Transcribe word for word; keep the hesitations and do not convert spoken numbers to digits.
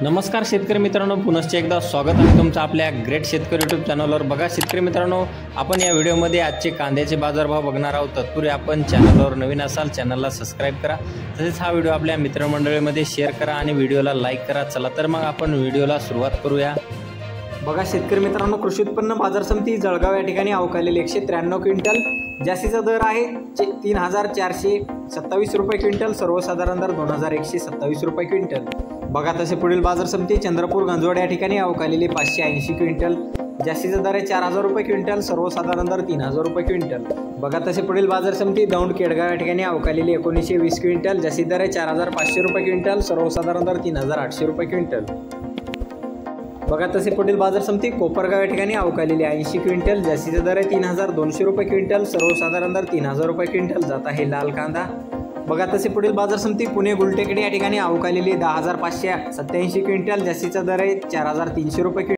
नमस्कार शेतकरी मित्रांनो, पुनश्च एकदा स्वागत आहे तुमचं आपल्या ग्रेट शेतकरी यूट्यूब चॅनलवर। बघा शेतकरी मित्रांनो, आपण या व्हिडिओमध्ये आजचे कांद्याचे बाजारभाव बघणार आहोत। तत्पूर्वी आपण चॅनलवर नवीन असाल चॅनलला सबस्क्राइब करा, तसेच हा व्हिडिओ आपल्या मित्रमंडळीमध्ये शेअर करा आणि व्हिडिओला लाईक करा। चला तर मग आपण व्हिडिओला सुरुवात करूया। बघा शेतकरी मित्रांनो, कृषी उत्पन्न बाजार समिती जळगाव या ठिकाणी अवकालेले एकशे त्र्याण्णव क्विंटल, जास्तीचा दर आहे तीन हजार चारशे सत्तावीस रुपये क्विंटल, सर्वसाधारण दर दोन हजार एकशे सत्तावीस रुपये क्विंटल। बघा तसे पुढील बाजार समिती चंद्रपूर गंजवड या ठिकाणी अवकालेले पाचशे ऐंशी क्विंटल, जास्तीचा दर आहे चार हजार रुपये क्विंटल, सर्वसाधारण दर तीन हजार रुपये क्विंटल। बघा तसे पुढील बाजार समिती दौंड केडगाव या ठिकाणी अवकालेले एकोणीसशे वीस क्विंटल, जास्तीचा दर आहे चार हजार पाचशे रुपये क्विंटल, सर्वसाधारण दर तीन हजार आठशे रुपये क्विंटल। बघा तसे पुढील बाजार समिती कोपरगाव या ठिकाणी अवकालेले ऐंशी क्विंटल, जास्तीचा दर आहे तीन हजार दोनशे रुपये क्विंटल, सर्वसाधारण दर तीन हजार रुपये क्विंटल जात आहे लाल कांदा। बघा तसे पुढील बाजार समिती पुणे गुलटेकडी या ठिकाणी अवकालेली दहा हजार पाचशे सत्याऐंशी क्विंटल, जास्तीचा दर आहे चार हजार तीनशे रुपये क्विंटल।